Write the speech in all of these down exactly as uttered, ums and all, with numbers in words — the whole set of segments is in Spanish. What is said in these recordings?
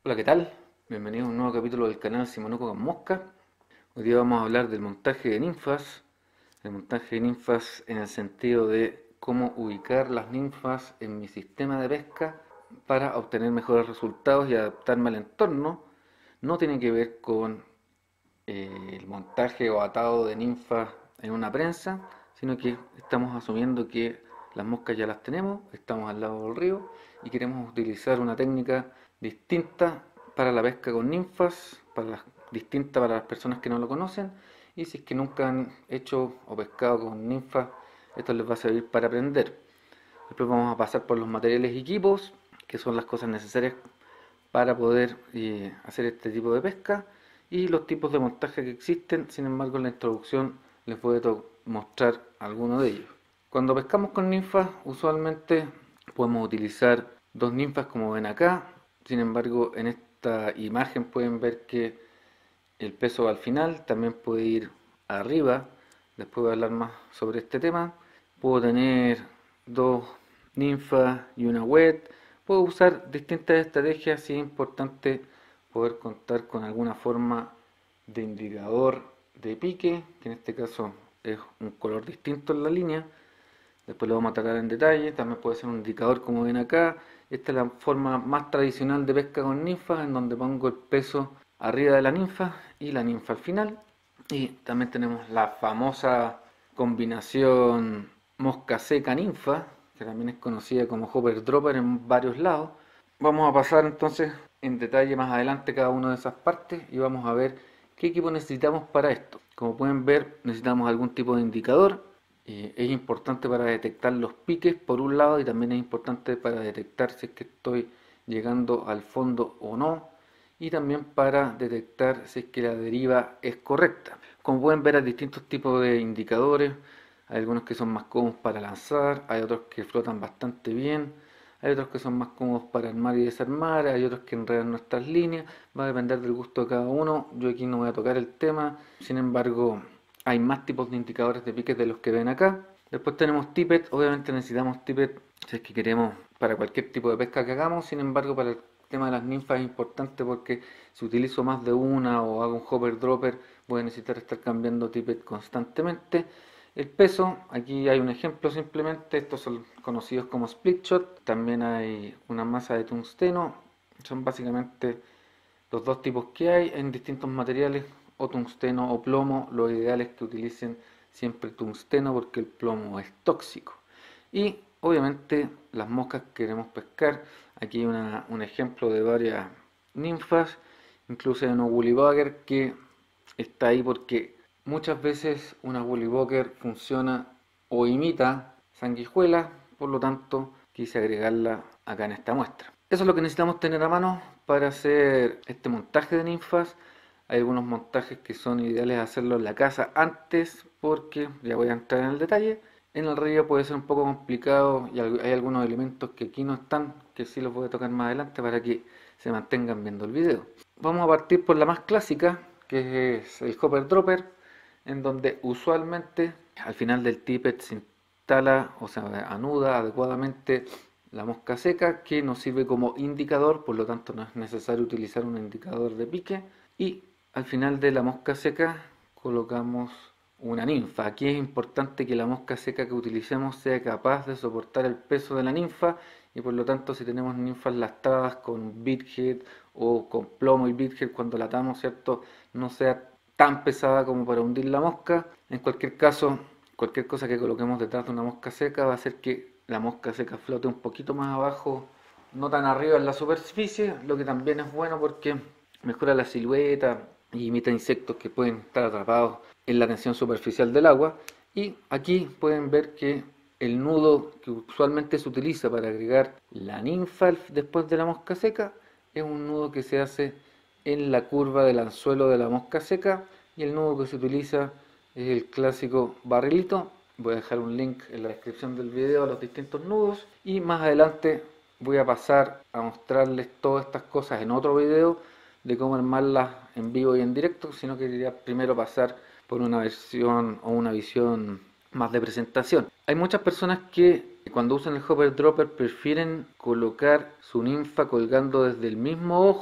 Hola, ¿qué tal? Bienvenidos a un nuevo capítulo del canal Simonuco con Mosca. Hoy día vamos a hablar del montaje de ninfas, el montaje de ninfas en el sentido de cómo ubicar las ninfas en mi sistema de pesca para obtener mejores resultados y adaptarme al entorno. No tiene que ver con eh, el montaje o atado de ninfas en una prensa, sino que estamos asumiendo que las moscas ya las tenemos, estamos al lado del río y queremos utilizar una técnica distinta para la pesca con ninfas, para las, distinta para las personas que no lo conocen, y si es que nunca han hecho o pescado con ninfas, esto les va a servir para aprender. Después vamos a pasar por los materiales y equipos, que son las cosas necesarias para poder eh, hacer este tipo de pesca y los tipos de montaje que existen. Sin embargo, en la introducción les voy a mostrar algunos de ellos. Cuando pescamos con ninfas, usualmente podemos utilizar dos ninfas como ven acá. Sin embargo, en esta imagen pueden ver que el peso va al final, también puede ir arriba. Después voy a hablar más sobre este tema. Puedo tener dos ninfas y una wet. Puedo usar distintas estrategias, si es importante poder contar con alguna forma de indicador de pique, que en este caso es un color distinto en la línea. Después lo vamos a tratar en detalle. También puede ser un indicador como ven acá. Esta es la forma más tradicional de pesca con ninfas, en donde pongo el peso arriba de la ninfa y la ninfa al final. Y también tenemos la famosa combinación mosca seca ninfa, que también es conocida como hopper dropper en varios lados. Vamos a pasar entonces en detalle más adelante cada una de esas partes y vamos a ver qué equipo necesitamos para esto. Como pueden ver, necesitamos algún tipo de indicador. Eh, es importante para detectar los piques por un lado, y también es importante para detectar si es que estoy llegando al fondo o no, y también para detectar si es que la deriva es correcta. Como pueden ver, hay distintos tipos de indicadores. Hay algunos que son más cómodos para lanzar, hay otros que flotan bastante bien, hay otros que son más cómodos para armar y desarmar, hay otros que enredan nuestras líneas. Va a depender del gusto de cada uno. Yo aquí no voy a tocar el tema. Sin embargo, hay más tipos de indicadores de piques de los que ven acá. Después tenemos tippet. Obviamente necesitamos tippet si es que queremos para cualquier tipo de pesca que hagamos. Sin embargo, para el tema de las ninfas es importante porque si utilizo más de una o hago un hopper dropper, voy a necesitar estar cambiando tippet constantemente. El peso, aquí hay un ejemplo simplemente. Estos son conocidos como split shot. También hay una masa de tungsteno. Son básicamente los dos tipos que hay en distintos materiales, o tungsteno o plomo. Lo ideal es que utilicen siempre tungsteno porque el plomo es tóxico. Y obviamente las moscas que queremos pescar. Aquí hay una, un ejemplo de varias ninfas. Incluso hay una woolly bugger que está ahí porque muchas veces una woolly bugger funciona o imita sanguijuelas. Por lo tanto, quise agregarla acá en esta muestra. Eso es lo que necesitamos tener a mano para hacer este montaje de ninfas. Hay algunos montajes que son ideales hacerlo en la casa antes, porque ya voy a entrar en el detalle. En el río puede ser un poco complicado y hay algunos elementos que aquí no están, que sí los voy a tocar más adelante para que se mantengan viendo el video. Vamos a partir por la más clásica, que es el hopper dropper, en donde usualmente al final del tippet se instala o se anuda adecuadamente la mosca seca, que nos sirve como indicador. Por lo tanto no es necesario utilizar un indicador de pique, y al final de la mosca seca colocamos una ninfa. Aquí es importante que la mosca seca que utilicemos sea capaz de soportar el peso de la ninfa, y por lo tanto si tenemos ninfas lastradas con bithead o con plomo y bithead, cuando la atamos, ¿cierto?, no sea tan pesada como para hundir la mosca. En cualquier caso, cualquier cosa que coloquemos detrás de una mosca seca va a hacer que la mosca seca flote un poquito más abajo, no tan arriba en la superficie, lo que también es bueno porque mejora la silueta y imita insectos que pueden estar atrapados en la tensión superficial del agua. Y aquí pueden ver que el nudo que usualmente se utiliza para agregar la ninfa después de la mosca seca es un nudo que se hace en la curva del anzuelo de la mosca seca, y el nudo que se utiliza es el clásico barrilito. Voy a dejar un link en la descripción del video a los distintos nudos, y más adelante voy a pasar a mostrarles todas estas cosas en otro video de cómo armarlas en vivo y en directo, sino que quería primero pasar por una versión o una visión más de presentación. Hay muchas personas que cuando usan el hopper dropper prefieren colocar su ninfa colgando desde el mismo ojo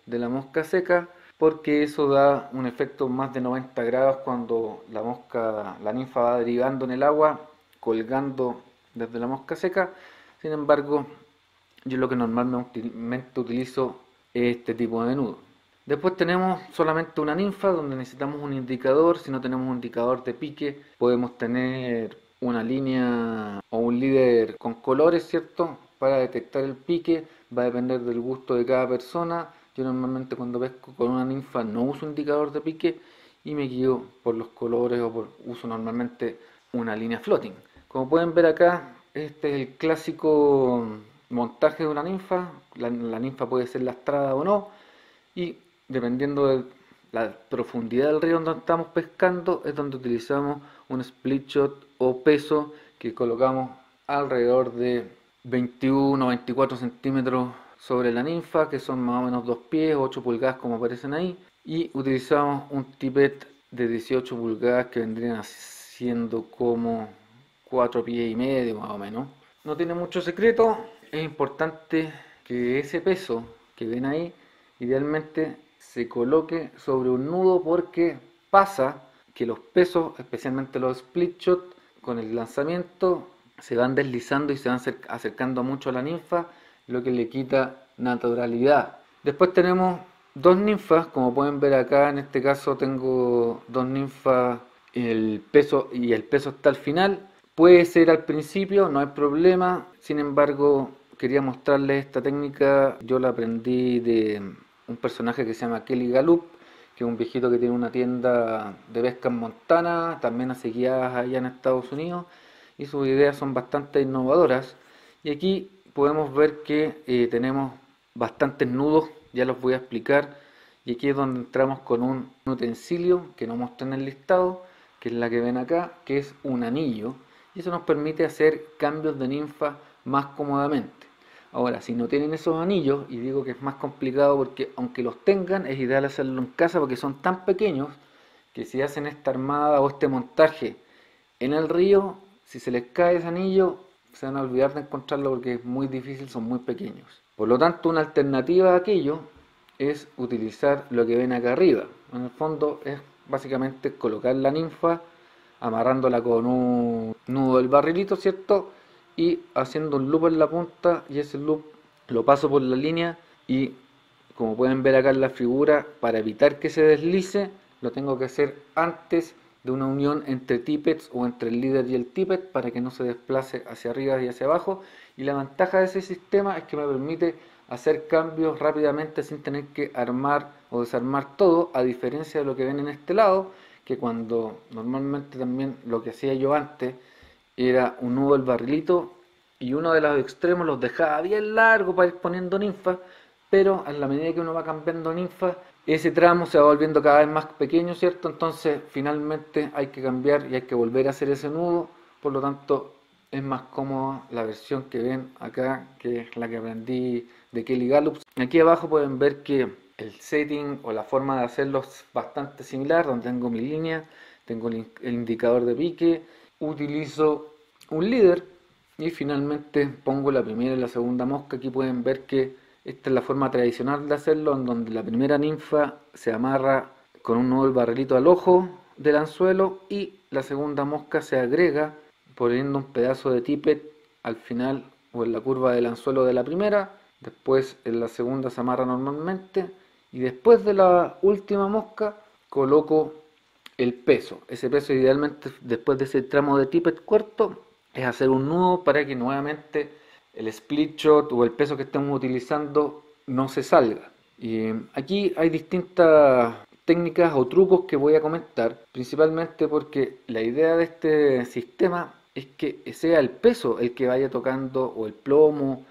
de la mosca seca, porque eso da un efecto más de noventa grados cuando la mosca, la ninfa va derivando en el agua, colgando desde la mosca seca. Sin embargo, yo lo que normalmente utilizo es este tipo de nudo. Después tenemos solamente una ninfa donde necesitamos un indicador. Si no tenemos un indicador de pique, podemos tener una línea o un líder con colores, ¿cierto? Para detectar el pique. Va a depender del gusto de cada persona. Yo normalmente cuando pesco con una ninfa no uso indicador de pique y me guío por los colores o por uso normalmente una línea floating. Como pueden ver acá, este es el clásico montaje de una ninfa. La, la ninfa puede ser lastrada o no, y dependiendo de la profundidad del río donde estamos pescando es donde utilizamos un split shot o peso que colocamos alrededor de veintiuno o veinticuatro centímetros sobre la ninfa, que son más o menos dos pies, ocho pulgadas como aparecen ahí, y utilizamos un tippet de dieciocho pulgadas que vendrían siendo como cuatro pies y medio más o menos. No tiene mucho secreto, es importante que ese peso que ven ahí idealmente se coloque sobre un nudo, porque pasa que los pesos, especialmente los split shot, con el lanzamiento se van deslizando y se van acercando mucho a la ninfa, lo que le quita naturalidad. Después tenemos dos ninfas, como pueden ver acá, en este caso tengo dos ninfas, el peso y el peso está al final. Puede ser al principio, no hay problema. Sin embargo, quería mostrarles esta técnica. Yo la aprendí de un personaje que se llama Kelly Gallup, que es un viejito que tiene una tienda de pesca en Montana, también hace guías allá en Estados Unidos, y sus ideas son bastante innovadoras. Y aquí podemos ver que eh, tenemos bastantes nudos, ya los voy a explicar. Y aquí es donde entramos con un utensilio que no mostré en el listado, que es la que ven acá, que es un anillo, y eso nos permite hacer cambios de ninfa más cómodamente. Ahora, si no tienen esos anillos, y digo que es más complicado porque aunque los tengan, es ideal hacerlo en casa porque son tan pequeños que si hacen esta armada o este montaje en el río, si se les cae ese anillo, se van a olvidar de encontrarlo porque es muy difícil, son muy pequeños. Por lo tanto, una alternativa a aquello es utilizar lo que ven acá arriba. En el fondo es básicamente colocar la ninfa amarrándola con un nudo del barrilito, ¿cierto? Y haciendo un loop en la punta, y ese loop lo paso por la línea, y como pueden ver acá en la figura, para evitar que se deslice, lo tengo que hacer antes de una unión entre tippets o entre el líder y el tippet para que no se desplace hacia arriba y hacia abajo. Y la ventaja de ese sistema es que me permite hacer cambios rápidamente sin tener que armar o desarmar todo, a diferencia de lo que ven en este lado, que cuando normalmente también lo que hacía yo antes era un nudo del barrilito y uno de los extremos los dejaba bien largo para ir poniendo ninfas, pero a la medida que uno va cambiando ninfas, ese tramo se va volviendo cada vez más pequeño, ¿cierto? Entonces finalmente hay que cambiar y hay que volver a hacer ese nudo. Por lo tanto es más cómoda la versión que ven acá, que es la que aprendí de Kelly Gallup. Aquí abajo pueden ver que el setting o la forma de hacerlo es bastante similar, donde tengo mi línea, tengo el indicador de pique, utilizo un líder y finalmente pongo la primera y la segunda mosca. Aquí pueden ver que esta es la forma tradicional de hacerlo, en donde la primera ninfa se amarra con un nudo del barrilito al ojo del anzuelo y la segunda mosca se agrega poniendo un pedazo de tippet al final o en la curva del anzuelo de la primera. Después en la segunda se amarra normalmente y después de la última mosca coloco el peso. Ese peso idealmente después de ese tramo de tippet corto es hacer un nudo para que nuevamente el split shot o el peso que estemos utilizando no se salga. Y aquí hay distintas técnicas o trucos que voy a comentar, principalmente porque la idea de este sistema es que sea el peso el que vaya tocando, o el plomo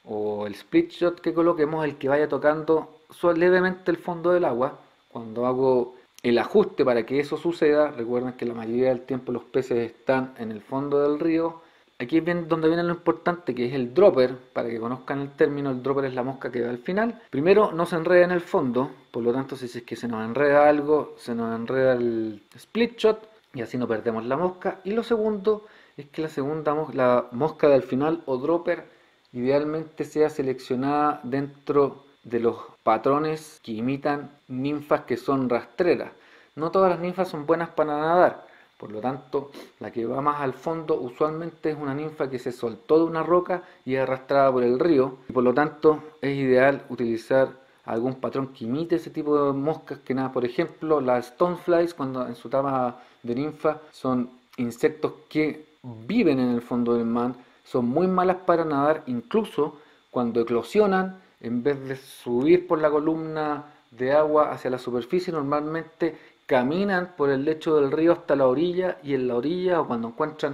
o el split shot que coloquemos, el que vaya tocando levemente el fondo del agua. Cuando hago el ajuste para que eso suceda, recuerden que la mayoría del tiempo los peces están en el fondo del río. Aquí es bien donde viene lo importante, que es el dropper. Para que conozcan el término, el dropper es la mosca que va al final. Primero, no se enreda en el fondo, por lo tanto si es que se nos enreda algo, se nos enreda el split shot y así no perdemos la mosca. Y lo segundo es que la segunda mosca, la mosca del final o dropper, idealmente sea seleccionada dentro de los patrones que imitan ninfas que son rastreras. No todas las ninfas son buenas para nadar, por lo tanto, la que va más al fondo usualmente es una ninfa que se soltó de una roca y es arrastrada por el río, y por lo tanto es ideal utilizar algún patrón que imite ese tipo de moscas que nada. Por ejemplo, las stoneflies, cuando en su etapa de ninfa, son insectos que viven en el fondo del mar, son muy malas para nadar, incluso cuando eclosionan, en vez de subir por la columna de agua hacia la superficie, normalmente caminan por el lecho del río hasta la orilla, y en la orilla, o cuando encuentran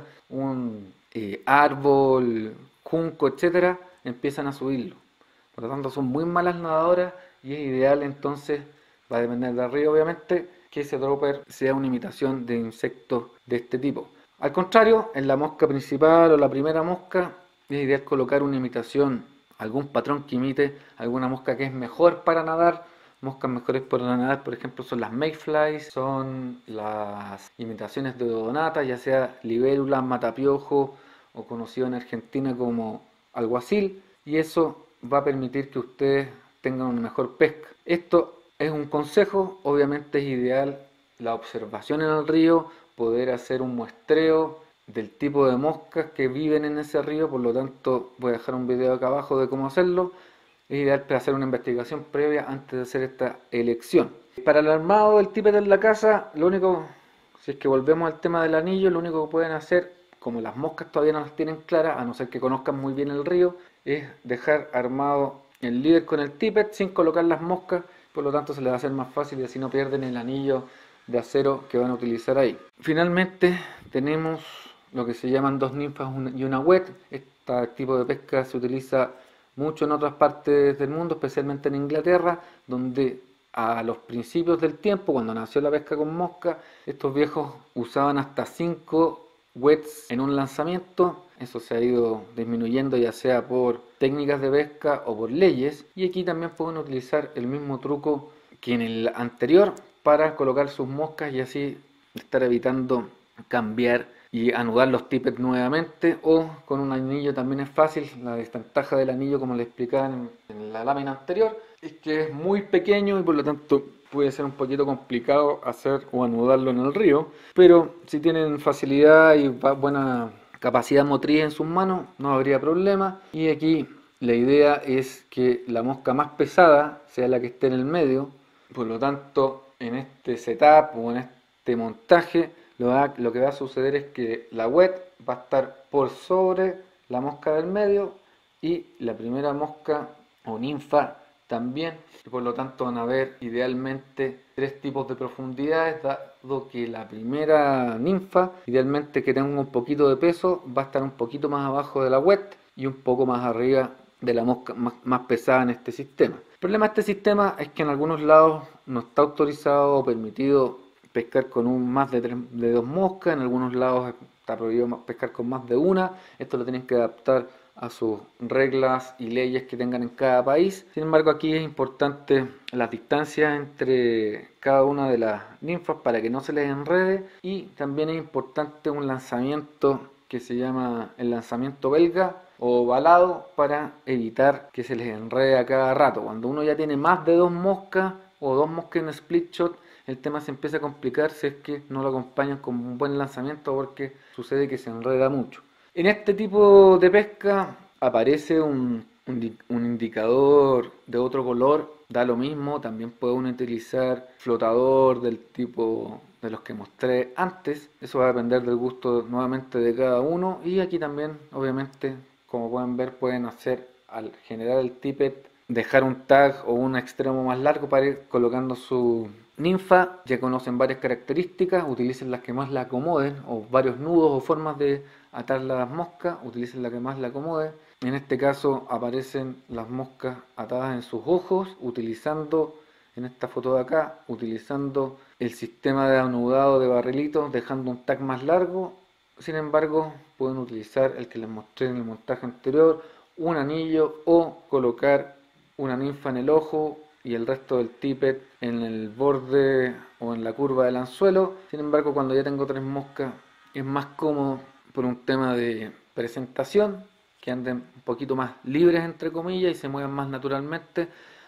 un eh, árbol, junco, etcétera, empiezan a subirlo. Por lo tanto, son muy malas nadadoras y es ideal entonces, va a depender del río obviamente, que ese dropper sea una imitación de insectos de este tipo. Al contrario, en la mosca principal o la primera mosca, es ideal colocar una imitación, algún patrón que imite alguna mosca que es mejor para nadar. Moscas mejores para nadar, por ejemplo, son las mayflies, son las imitaciones de odonata, ya sea libélula, matapiojo o conocido en Argentina como alguacil, y eso va a permitir que ustedes tengan una mejor pesca. Esto es un consejo, obviamente es ideal la observación en el río, poder hacer un muestreo del tipo de moscas que viven en ese río, por lo tanto voy a dejar un video acá abajo de cómo hacerlo. Es ideal para hacer una investigación previa antes de hacer esta elección. Para el armado del tippet en la casa, lo único, si es que volvemos al tema del anillo, lo único que pueden hacer, como las moscas todavía no las tienen claras, a no ser que conozcan muy bien el río, es dejar armado el líder con el tippet sin colocar las moscas, por lo tanto se les va a hacer más fácil y así no pierden el anillo de acero que van a utilizar ahí. Finalmente tenemos lo que se llaman dos ninfas y una wet. Este tipo de pesca se utiliza mucho en otras partes del mundo, especialmente en Inglaterra, donde a los principios del tiempo, cuando nació la pesca con mosca, estos viejos usaban hasta cinco wets en un lanzamiento. Eso se ha ido disminuyendo, ya sea por técnicas de pesca o por leyes, y aquí también pueden utilizar el mismo truco que en el anterior para colocar sus moscas y así estar evitando cambiar y anudar los tippets nuevamente, o con un anillo también es fácil. La desventaja del anillo, como les explicaba en, en la lámina anterior, es que es muy pequeño y por lo tanto puede ser un poquito complicado hacer o anudarlo en el río, pero si tienen facilidad y buena capacidad motriz en sus manos, no habría problema. Y aquí la idea es que la mosca más pesada sea la que esté en el medio, por lo tanto en este setup o en este montaje Lo, va, lo que va a suceder es que la wet va a estar por sobre la mosca del medio y la primera mosca o ninfa también, y por lo tanto van a haber idealmente tres tipos de profundidades, dado que la primera ninfa, idealmente que tenga un poquito de peso, va a estar un poquito más abajo de la wet y un poco más arriba de la mosca más, más pesada en este sistema. El problema de este sistema es que en algunos lados no está autorizado o permitido pescar con un más de, tres, de dos moscas, en algunos lados está prohibido pescar con más de una. Esto lo tienen que adaptar a sus reglas y leyes que tengan en cada país. Sin embargo, aquí es importante las distancias entre cada una de las ninfas para que no se les enrede, y también es importante un lanzamiento que se llama el lanzamiento belga o balado para evitar que se les enrede a cada rato. Cuando uno ya tiene más de dos moscas o dos moscas en split shot, el tema se empieza a complicar si es que no lo acompañan con un buen lanzamiento, porque sucede que se enreda mucho. En este tipo de pesca aparece un, un, un indicador de otro color, da lo mismo. También puede uno utilizar flotador del tipo de los que mostré antes. Eso va a depender del gusto nuevamente de cada uno, y aquí también obviamente, como pueden ver, pueden hacer al generar el tippet, dejar un tag o un extremo más largo para ir colocando su ninfa. Ya conocen varias características, utilicen las que más la acomoden, o varios nudos o formas de atar las moscas, utilicen la que más la acomode. En este caso aparecen las moscas atadas en sus ojos, utilizando, en esta foto de acá, utilizando el sistema de anudado de barrilitos, dejando un tag más largo. Sin embargo, pueden utilizar el que les mostré en el montaje anterior, un anillo, o colocar una ninfa en el ojo y el resto del tippet en el borde o en la curva del anzuelo. Sin embargo, cuando ya tengo tres moscas, es más cómodo por un tema de presentación, que anden un poquito más libres entre comillas y se muevan más naturalmente,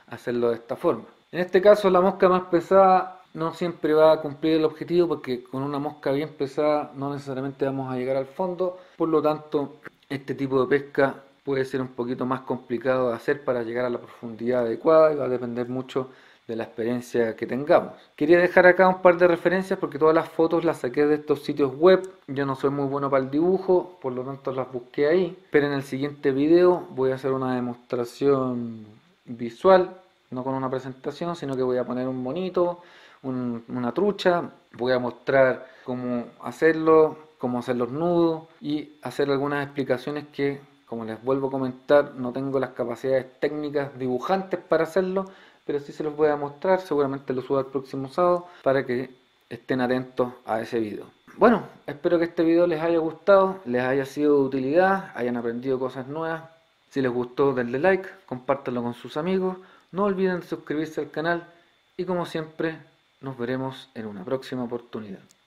hacerlo de esta forma. En este caso la mosca más pesada no siempre va a cumplir el objetivo, porque con una mosca bien pesada no necesariamente vamos a llegar al fondo, por lo tanto este tipo de pesca puede ser un poquito más complicado de hacer para llegar a la profundidad adecuada y va a depender mucho de la experiencia que tengamos. Quería dejar acá un par de referencias porque todas las fotos las saqué de estos sitios web. Yo no soy muy bueno para el dibujo, por lo tanto las busqué ahí, pero en el siguiente video voy a hacer una demostración visual, no con una presentación, sino que voy a poner un monito, un, una trucha, voy a mostrar cómo hacerlo, cómo hacer los nudos y hacer algunas explicaciones que, como les vuelvo a comentar, no tengo las capacidades técnicas dibujantes para hacerlo, pero sí se los voy a mostrar, seguramente lo subo el próximo sábado para que estén atentos a ese video. Bueno, espero que este video les haya gustado, les haya sido de utilidad, hayan aprendido cosas nuevas. Si les gustó, denle like, compártanlo con sus amigos, no olviden suscribirse al canal y como siempre, nos veremos en una próxima oportunidad.